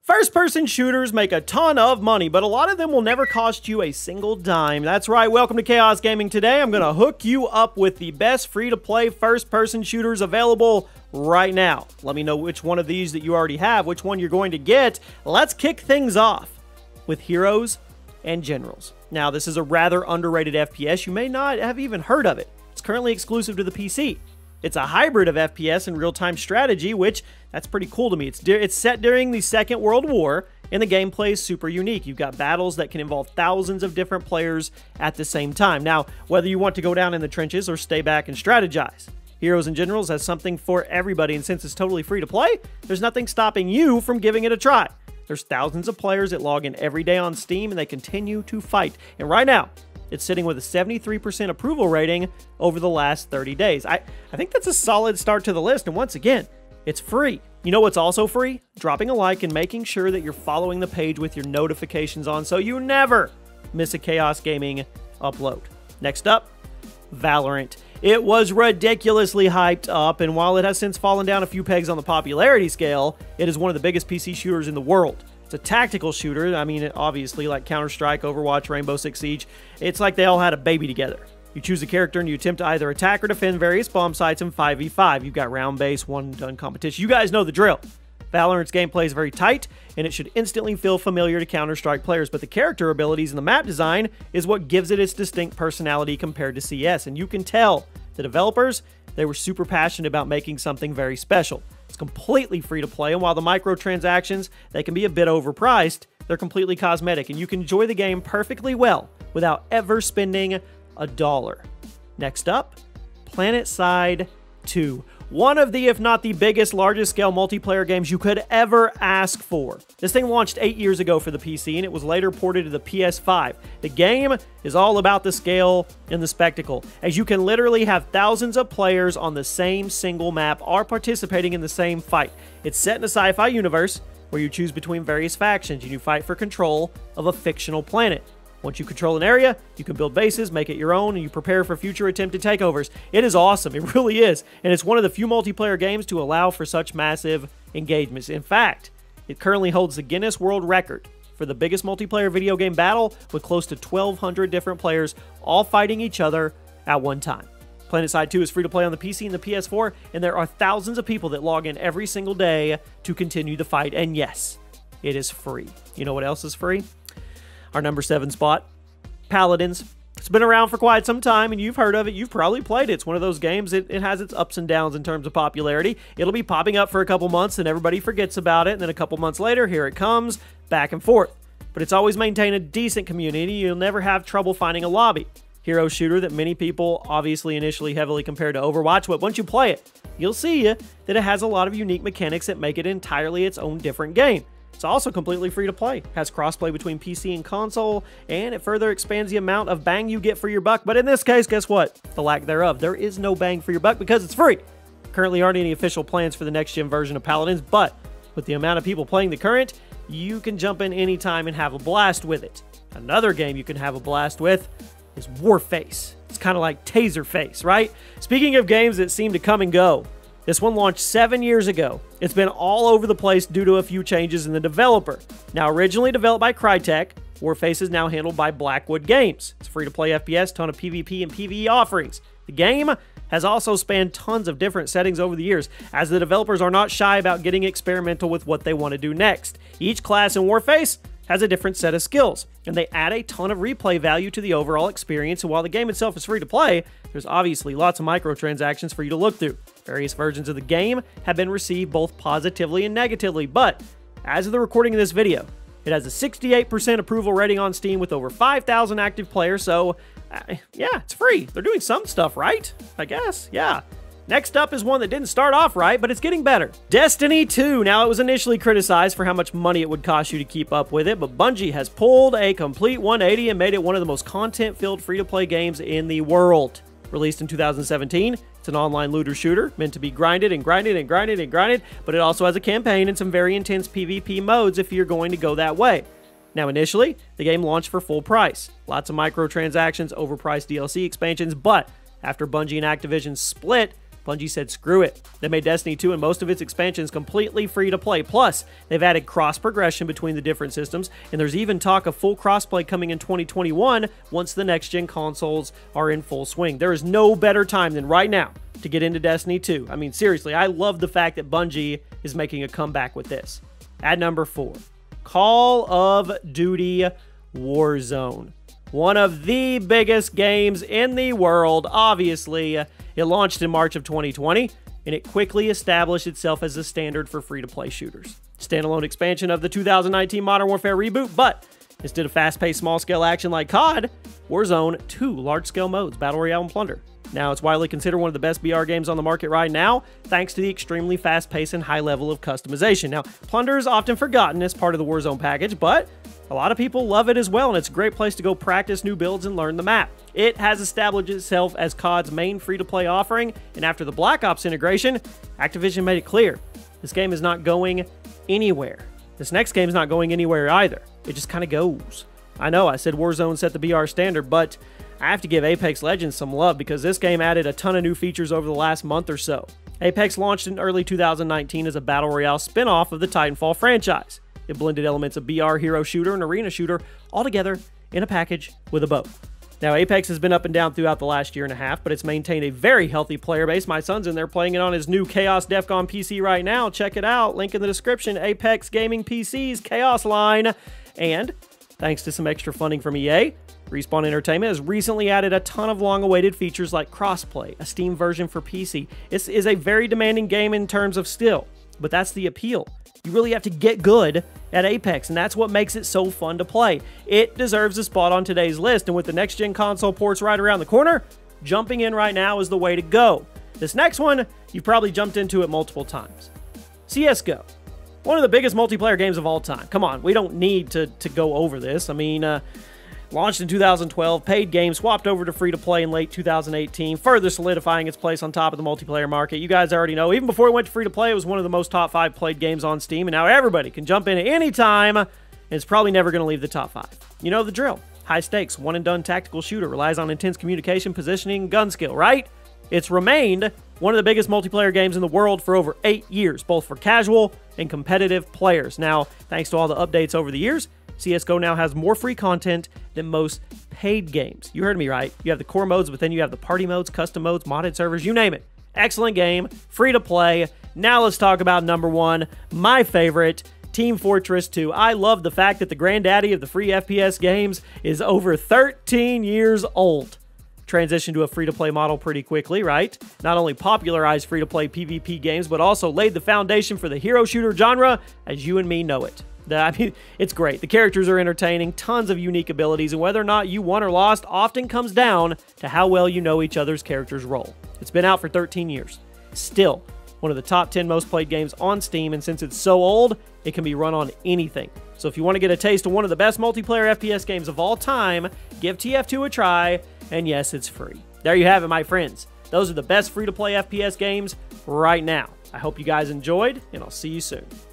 First-person shooters make a ton of money, but a lot of them will never cost you a single dime. That's right, welcome to Chaos Gaming. Today, I'm going to hook you up with the best free-to-play first-person shooters available right now. Let me know which one of these that you already have, which one you're going to get. Let's kick things off with Heroes and Generals. Now, this is a rather underrated FPS. You may not have even heard of it. It's currently exclusive to the PC. It's a hybrid of FPS and real-time strategy, which, that's pretty cool to me. It's set during the Second World War, and the gameplay is super unique. You've got battles that can involve thousands of different players at the same time. Now, whether you want to go down in the trenches or stay back and strategize, Heroes and Generals has something for everybody, and since it's totally free to play, there's nothing stopping you from giving it a try. There's thousands of players that log in every day on Steam, and they continue to fight. And right now, it's sitting with a 73% approval rating over the last 30 days. I think that's a solid start to the list, and once again, it's free. You know what's also free? Dropping a like and making sure that you're following the page with your notifications on so you never miss a Chaos Gaming upload. Next up, Valorant. It was ridiculously hyped up, and while it has since fallen down a few pegs on the popularity scale, it is one of the biggest PC shooters in the world. It's a tactical shooter. I mean, obviously, like Counter-Strike, Overwatch, Rainbow Six Siege, it's like they all had a baby together. You choose a character and you attempt to either attack or defend various bomb sites in 5v5. You've got round-based, one-and-done competition. You guys know the drill. Valorant's gameplay is very tight, and it should instantly feel familiar to Counter-Strike players, but the character abilities and the map design is what gives it its distinct personality compared to CS, and you can tell the developers, they were super passionate about making something very special. It's completely free to play, and while the microtransactions, they can be a bit overpriced, they're completely cosmetic, and you can enjoy the game perfectly well without ever spending a dollar. Next up, PlanetSide 2. One of the, if not the biggest, largest scale multiplayer games you could ever ask for. This thing launched 8 years ago for the PC, and it was later ported to the PS5. The game is all about the scale and the spectacle, as you can literally have thousands of players on the same single map or participating in the same fight. It's set in a sci-fi universe where you choose between various factions and you fight for control of a fictional planet. Once you control an area, you can build bases, make it your own, and you prepare for future attempted takeovers. It is awesome. It really is. And it's one of the few multiplayer games to allow for such massive engagements. In fact, it currently holds the Guinness World Record for the biggest multiplayer video game battle with close to 1,200 different players all fighting each other at one time. PlanetSide 2 is free to play on the PC and the PS4, and there are thousands of people that log in every single day to continue the fight. And yes, it is free. You know what else is free? Our number 7 spot, Paladins. It's been around for quite some time, and you've heard of it. You've probably played it. It's one of those games, it has its ups and downs in terms of popularity. It'll be popping up for a couple months, and everybody forgets about it, and then a couple months later, here it comes, back and forth. But it's always maintained a decent community. You'll never have trouble finding a lobby. Hero shooter that many people obviously initially heavily compare to Overwatch, but once you play it, you'll see that it has a lot of unique mechanics that make it entirely its own different game. It's also completely free to play, has crossplay between PC and console, and it further expands the amount of bang you get for your buck. But in this case, guess what? The lack thereof. There is no bang for your buck because it's free. Currently aren't any official plans for the next-gen version of Paladins, but with the amount of people playing the current, you can jump in anytime and have a blast with it. Another game you can have a blast with is Warface. It's kind of like Taserface, right? Speaking of games that seem to come and go, this one launched 7 years ago. It's been all over the place due to a few changes in the developer. Now, originally developed by Crytek, Warface is now handled by Blackwood Games. It's a free-to-play FPS, ton of PvP and PvE offerings. The game has also spanned tons of different settings over the years, as the developers are not shy about getting experimental with what they want to do next. Each class in Warface has a different set of skills, and they add a ton of replay value to the overall experience, and while the game itself is free to play, there's obviously lots of microtransactions for you to look through. Various versions of the game have been received both positively and negatively, but as of the recording of this video, it has a 68% approval rating on Steam with over 5,000 active players, so yeah, it's free. They're doing some stuff right, I guess, yeah. Next up is one that didn't start off right, but it's getting better. Destiny 2. Now, it was initially criticized for how much money it would cost you to keep up with it, but Bungie has pulled a complete 180 and made it one of the most content-filled free-to-play games in the world. Released in 2017, it's an online looter shooter meant to be grinded and grinded and grinded and grinded, but it also has a campaign and some very intense PvP modes if you're going to go that way. Now, initially, the game launched for full price. Lots of microtransactions, overpriced DLC expansions, but after Bungie and Activision split, Bungie said screw it. They made Destiny 2 and most of its expansions completely free to play. Plus, they've added cross progression between the different systems, and there's even talk of full crossplay coming in 2021 once the next-gen consoles are in full swing. There is no better time than right now to get into Destiny 2. I mean, seriously, I love the fact that Bungie is making a comeback with this. At number 4, Call of Duty Warzone. One of the biggest games in the world, obviously. It launched in March of 2020, and it quickly established itself as the standard for free-to-play shooters. Standalone expansion of the 2019 Modern Warfare reboot, but instead of fast-paced small-scale action like COD, Warzone 2 large-scale modes, Battle Royale and Plunder. Now, it's widely considered one of the best BR games on the market right now, thanks to the extremely fast pace and high level of customization. Now, Plunder is often forgotten as part of the Warzone package, but a lot of people love it as well, and it's a great place to go practice new builds and learn the map. It has established itself as COD's main free-to-play offering, and after the Black Ops integration, Activision made it clear this game is not going anywhere. This next game is not going anywhere either. It just kind of goes. I know I said Warzone set the BR standard, but I have to give Apex Legends some love because this game added a ton of new features over the last month or so. Apex launched in early 2019 as a Battle Royale spin-off of the Titanfall franchise. It blended elements of BR, hero shooter, and arena shooter all together in a package with a bow. Now, Apex has been up and down throughout the last year and a half, but it's maintained a very healthy player base. My son's in there playing it on his new Chaos Defcon PC right now. Check it out. Link in the description. Apex Gaming PC's Chaos line. And thanks to some extra funding from EA, Respawn Entertainment has recently added a ton of long-awaited features like crossplay, a Steam version for PC. This is a very demanding game in terms of skill, but that's the appeal. You really have to get good at Apex, and that's what makes it so fun to play. It deserves a spot on today's list, and with the next-gen console ports right around the corner, jumping in right now is the way to go. This next one, you've probably jumped into it multiple times. CSGO. One of the biggest multiplayer games of all time. Come on, we don't need to go over this. I mean, launched in 2012, paid game, swapped over to free-to-play in late 2018, further solidifying its place on top of the multiplayer market. You guys already know, even before it went to free-to-play, it was one of the most top 5 played games on Steam, and now everybody can jump in at any time, and it's probably never going to leave the top 5. You know the drill. High stakes, one-and-done tactical shooter, relies on intense communication, positioning, and gun skill, right? It's remained one of the biggest multiplayer games in the world for over 8 years, both for casual and competitive players. Now, thanks to all the updates over the years, CSGO now has more free content than most paid games. You heard me right. You have the core modes, but then you have the party modes, custom modes, modded servers, you name it. Excellent game, free to play. Now let's talk about number 1, my favorite, Team Fortress 2. I love the fact that the granddaddy of the free FPS games is over 13 years old. Transitioned to a free-to-play model pretty quickly, right? Not only popularized free-to-play PvP games, but also laid the foundation for the hero shooter genre as you and me know it. I mean, it's great. The characters are entertaining, tons of unique abilities, and whether or not you won or lost often comes down to how well you know each other's characters' role. It's been out for 13 years. Still, one of the top 10 most played games on Steam, and since it's so old, it can be run on anything. So if you want to get a taste of one of the best multiplayer FPS games of all time, give TF2 a try, and yes, it's free. There you have it, my friends. Those are the best free-to-play FPS games right now. I hope you guys enjoyed, and I'll see you soon.